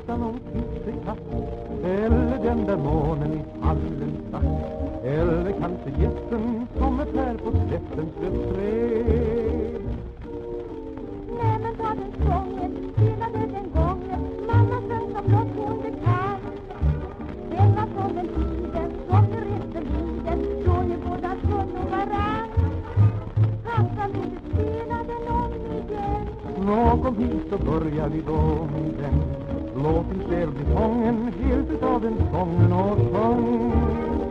berätta någon katt, eller den där månen i hallens natt, eller kanske gästen som är här på slättens träd. Nej, men ta den sången, spelade den gången mamma sjöng som något hon det kan. Den var från den tiden som det resten tiden då ju båda sjönn och varann. Han kan inte spela den om igen. Nå, kom hit så börjar vi då med den. Låt din själ bli fången helt utav den sången och sång.